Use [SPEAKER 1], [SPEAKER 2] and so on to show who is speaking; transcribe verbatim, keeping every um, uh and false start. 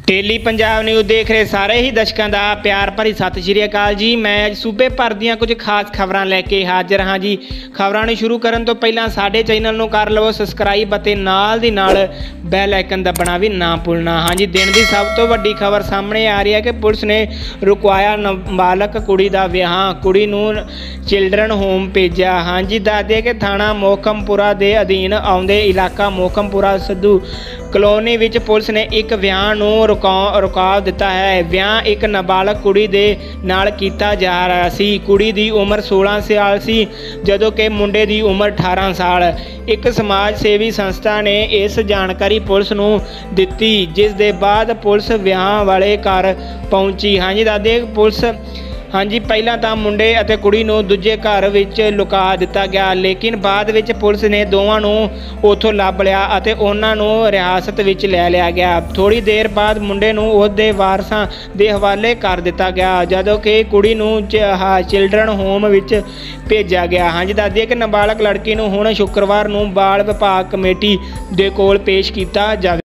[SPEAKER 1] Daily Punjab news देख रहे सारे ही दर्शकों का प्यार भरी सत श्री अकाल जी। मैं अज सूबे भर दी कुछ खास खबरां लैके हाजिर हाँ जी। खबरां शुरू करन तो पहला साडे चैनल नूं कर लवो सबसक्राइब अते नाल दी नाल बैल आइकन दबाना भी ना भुलना। हाँ जी, दिन की सब तो वड्डी खबर सामने आ रही है कि पुलिस ने रुकवाया नाबालग कुड़ी दा विआह, कुड़ी नूं चिल्ड्रन होम भेजा। हाँ जी, दस दे कि थाणा मोहकमपुरा के अधीन आउंदे इलाका मोहकमपुरा सिद्धू कलोनी विच पुलिस ने एक विआह नूं रुका रुका दिता है। विआह एक नाबालग कुड़ी दे नाल कीता जा रहा सी। कुड़ी दी उम्र सोलह साल सी जदों कि मुंडे दी उम्र अठारह साल। एक समाज सेवी संस्था ने इस जानकारी पुलिस नूं दित्ती, जिस दे बाद पुलिस विआह वाले घर पहुंची। हाँ जी, दादे पुलिस हाँ जी पहला तो मुंडे अते कुड़ी नूं दूजे घर विच लुका दिता गया, लेकिन बाद विच पुलिस ने दोवां नूं उत्थों लभ लिया अते उन्हां नूं रियासत विच लै लिया गया। थोड़ी देर बाद मुंडे नूं उसदे वारसां दे हवाले कर दिता गया, जदों कि कुड़ी नूं चिल्ड्रन होम विच भेजा गया। हाँ जी, दस दिए कि नाबालग लड़की नूं हुण शुक्रवार नूं बाल विभाग कमेटी दे कोल पेश किया जावे।